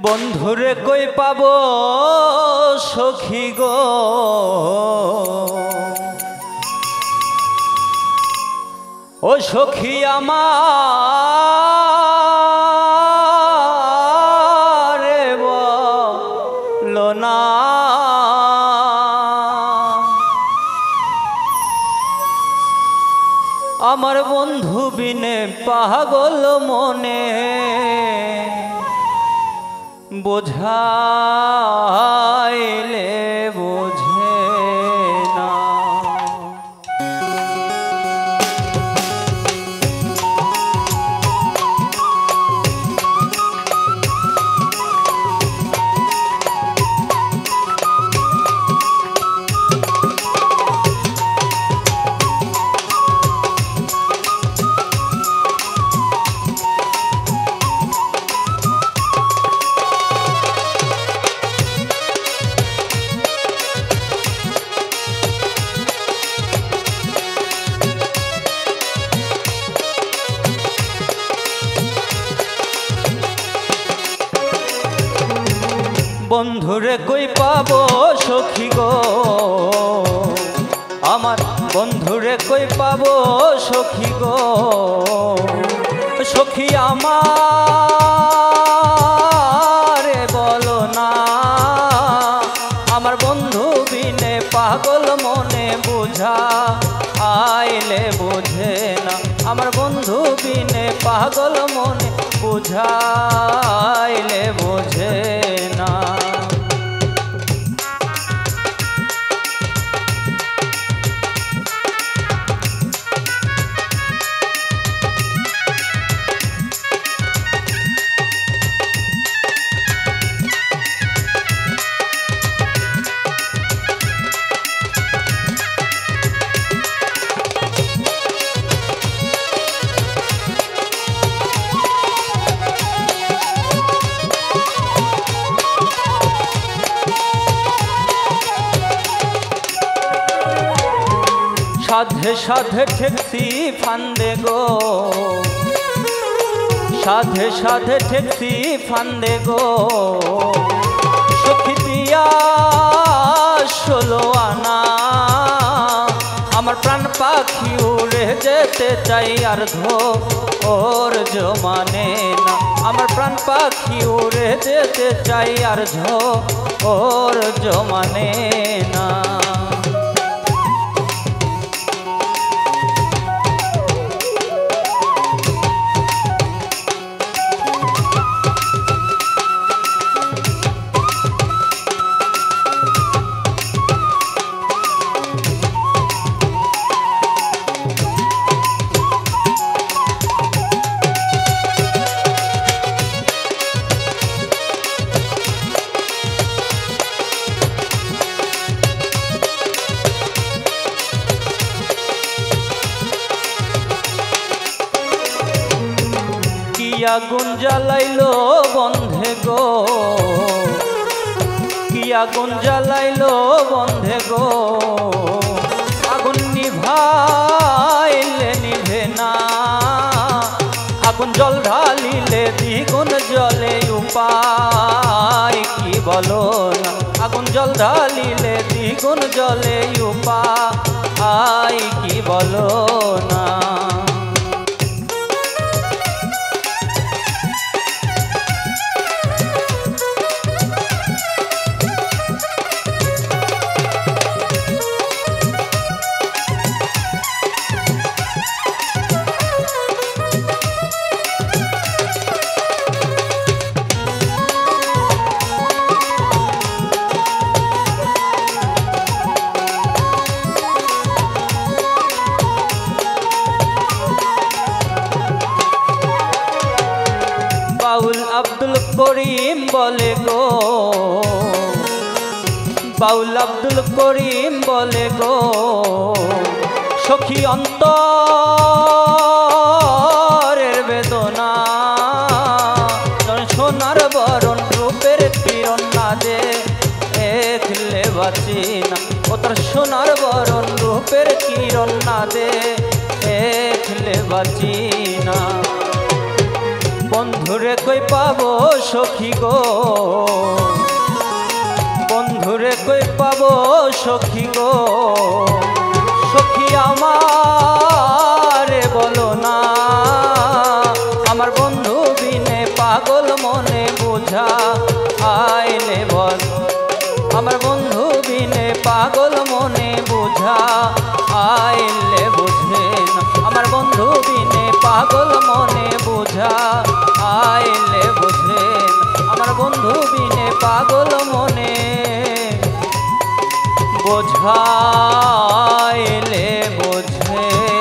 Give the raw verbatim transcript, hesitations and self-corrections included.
বন্ধুরে কই পাব সখী গো, ও সখী আমার বলো না। আমার বন্ধু বিনে পাগল মনে বোঝাইলে বোঝে না। বন্ধুরে কই পাবো সখী গো, আমার বন্ধুরে কই পাবো সখী গো, সখী আমার বলো না। আমার বন্ধু বিনে পাগল মনে বুঝা আইলে বোঝে না। আমার বন্ধু বিনে পাগল মনে বুঝাইলে বোঝে না। সাধে সাধে ঠেকছি ফান্দে গো, সাধে সাধে ঠেকছি ফান্দে গো, সখী দিয়া ষোলো আনা। আমার প্রাণ পাখি উড়ে যেতে চাই আর ধো ওর জমানে না। আমার প্রাণ পাখি উড়ে যেতে চাই আর ধো ওর জমানে না। আগুন জ্বালাইলো বন্ধে গো, কি আগুন জ্বালাইলো বন্ধে গো, আগুন নিভাইলে নিভে না। আগুন জল ঢালিলে দ্বিগুণ জলে উপায় কি বলো না। আগুন জল ঢালিলে দ্বিগুণ জলে উপায় কি বলো না। বাউল আব্দুল করিম বলে গো, বাউল আব্দুল করিম বলে গো, সখী অন্তরের বেদনা। সোনার বরণ রূপের কিরণ না দে দেখলে বাঁচি না। ও তোর সোনার বরণ রূপের কিরণ না দে দেখলে বাঁচি না। বন্ধুরে কই পাবো সখী গো, বন্ধুরে কই পাবো সখী গো, সখী আমারে বলো না, আমার বন্ধু বিনে পাগল মনে বুঝা আইলে বল, আমার বন্ধু বিনে পাগল মনে বুঝা আইলে বুঝে না, আমার বন্ধু বিনে পাগল মনে বুঝা আইলে বুঝে না, আমার বন্ধু বিনে পাগল মনে বোঝাইলে বোঝে।